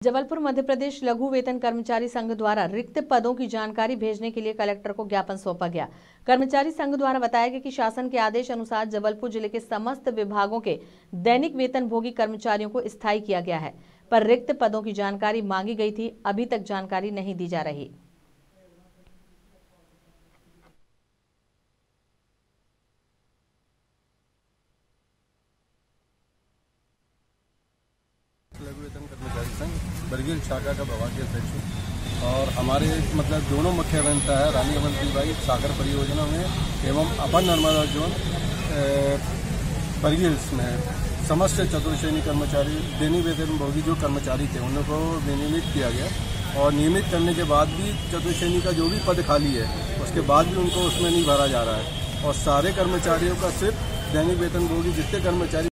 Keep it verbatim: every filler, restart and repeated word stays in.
जबलपुर मध्य प्रदेश लघु वेतन कर्मचारी संघ द्वारा रिक्त पदों की जानकारी भेजने के लिए कलेक्टर को ज्ञापन सौंपा गया। कर्मचारी संघ द्वारा बताया गया कि शासन के आदेश अनुसार जबलपुर जिले के समस्त विभागों के दैनिक वेतन भोगी कर्मचारियों को स्थायी किया गया है, पर रिक्त पदों की जानकारी मांगी गई थी, अभी तक जानकारी नहीं दी जा रही। लघु वेतन कर्मचारी संघ बरगील शाखा का प्रभारी अध्यक्ष हूँ और हमारे मतलब दोनों मुख्य अभियंता है रानी अवंतीबाई सागर परियोजना में एवं अपर नर्मदा जोन बरगील में समस्त चतुर्श्रेणी कर्मचारी दैनिक वेतन भोगी जो कर्मचारी थे उनको विनियमित किया गया और नियमित करने के बाद भी चतुर्श्रेणी का जो भी पद खाली है उसके बाद भी उनको उसमें नहीं भरा जा रहा है और सारे कर्मचारियों का सिर्फ दैनिक वेतन भोगी जितने कर्मचारी